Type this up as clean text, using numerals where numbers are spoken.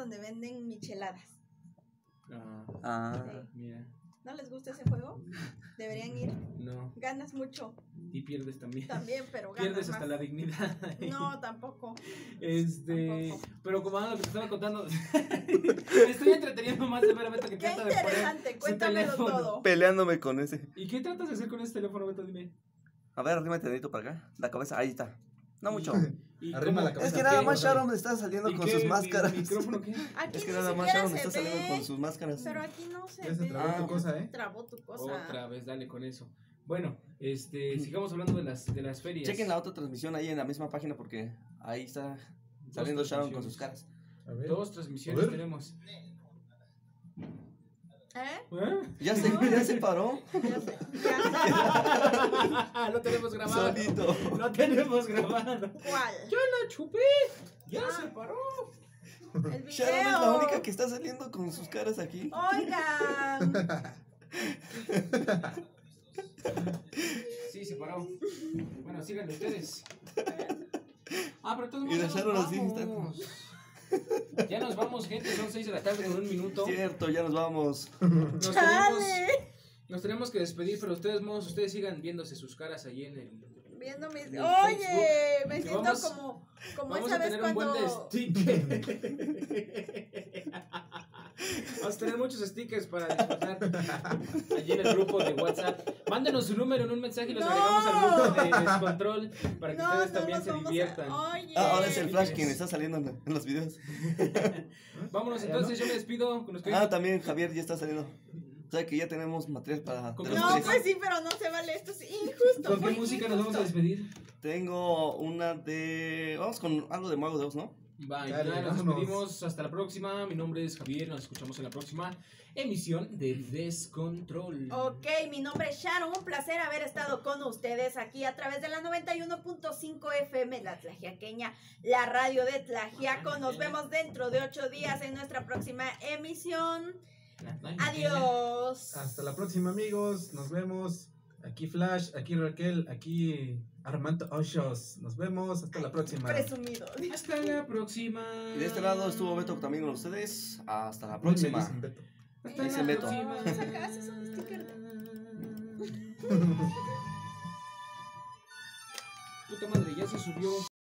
donde venden micheladas. Ah. Sí. Mira. ¿No les gusta ese juego? Deberían ir. No. Ganas mucho. Y pierdes también. También, pero ganas Pierdes hasta más. la dignidad. No, tampoco. Tampoco. Pero como lo que te estaba contando, me estoy entreteniendo más severamente que Qué trata de poner interesante, su cuéntamelo teléfono. todo. Peleándome con ese. ¿Y qué tratas de hacer con ese teléfono, Beto? Dime. A ver, arrímate dedito para acá. La cabeza, ahí está. No mucho. ¿Y Arrima cómo? la cabeza. Es que ¿Qué? nada más Sharon está saliendo ¿Y con qué? sus máscaras. ¿Mi micrófono qué? Aquí Es que ni nada más siquiera Sharon está se saliendo ve. con sus máscaras. Pero aquí no se Ya se ve. trabó tu cosa, ¿eh? Trabó tu cosa. Otra vez, dale con eso. Bueno, sigamos hablando de las ferias. Chequen la otra transmisión ahí en la misma página porque ahí está saliendo Sharon con sus caras. A ver. 2 transmisiones A ver. tenemos. ¿Eh? Ya se paró. Ya sé. Lo tenemos grabado. Solito. Lo tenemos grabado. ¿Cuál? ¡Ya la chupé! ¡Ya se paró! El Sharon es la video. única que está saliendo con sus caras aquí. Oigan. Sí, se paró. Bueno, síganlo ustedes. Pero todos Y ya la Sharon nos así vamos. Ya nos vamos, gente. Son 6 de la tarde con 1 minuto. Cierto, ya nos vamos. Chale. Nos tenemos que despedir, pero ustedes sigan viéndose sus caras ahí en el... Viendo mis. en el Oye, Facebook. me Y siento vamos- como Vamos esa a vez tener un buen de cuando. stickers. Vamos a tener muchos stickers para disfrutar allí en el grupo de WhatsApp. Mándenos su número en un mensaje y los No. agregamos al grupo de Descontrol para que No, ustedes no también nos se vamos diviertan. Oye. Ahora es el Flash quien está saliendo en los videos. Vámonos, entonces yo me despido con los que... También Javier ya está saliendo. O sea que ya tenemos material para ¿Con de qué los No, tres. pues sí, pero no se vale esto. Es injusto. ¿Con qué muy música nos vamos a injusto. despedir? Tengo una de... Vamos con algo de Mago de Oz, ¿no? Bye, Dale, ya nos vámonos. despedimos. Hasta la próxima. Mi nombre es Javier. Nos escuchamos en la próxima emisión de Descontrol. Ok, mi nombre es Sharon, un placer haber estado con ustedes aquí a través de la 91.5 FM, la Tlaxiaqueña, la radio de Tlaxiaco. Nos vemos dentro de 8 días en nuestra próxima emisión. Adiós. Hasta la próxima, amigos. Nos vemos. Aquí Flash, aquí Raquel, aquí Armando Oshos. Nos vemos. Hasta la próxima. Presumido. Hasta la próxima. Y de este lado estuvo Beto también con ustedes. Hasta la Uy, me próxima. dicen Beto. Hasta Dicen la Beto. próxima. Saca, haces un sticker de- Puta madre, ya se subió.